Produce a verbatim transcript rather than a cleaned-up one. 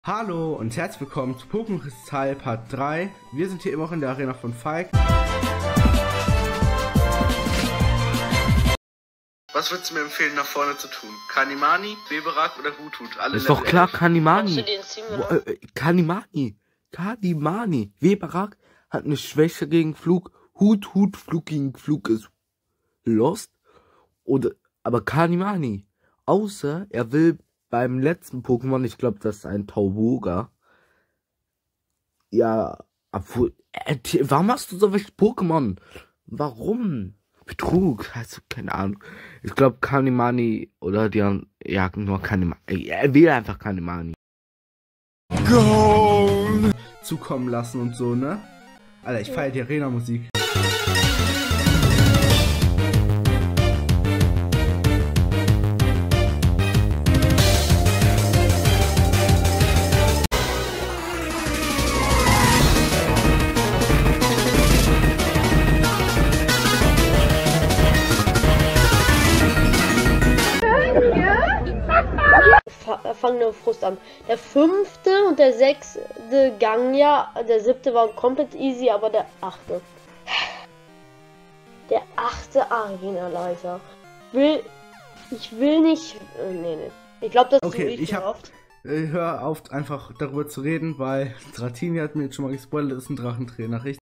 Hallo und herzlich willkommen zu Pokémon Kristall Part drei. Wir sind hier immer noch in der Arena von Falk. Was würdest du mir empfehlen, nach vorne zu tun? Kanimani, Weberak oder Hutut? Alle ist doch klar, elf. Kanimani. Wo, äh, Kanimani. Kanimani. Weberak hat eine Schwäche gegen Flug. Hut, Hut, Flug gegen Flug ist lost. Oder, aber Kanimani. Außer er will beim letzten Pokémon, ich glaube, das ist ein Tauboga. Ja, obwohl, äh, warum hast du so welche Pokémon? Warum? Betrug, also keine Ahnung. Ich glaube Kanimani oder die haben, ja, nur Kanimani. Er will einfach Kanimani. Go! Zukommen lassen und so, ne? Alter, ich feiere die Arena-Musik. Fangen wir Frust an. Der fünfte und der sechste Gang, ja, der siebte war komplett easy, aber der achte. Der achte Arena-Leiter. Will. Ich will nicht. Äh, nee, nee. Ich glaube, das okay, ist ich hab, oft. Äh, hör auf, einfach darüber zu reden, weil Dratini hat mir jetzt schon mal gespoilert, das ist ein Drachentrainer, richtig?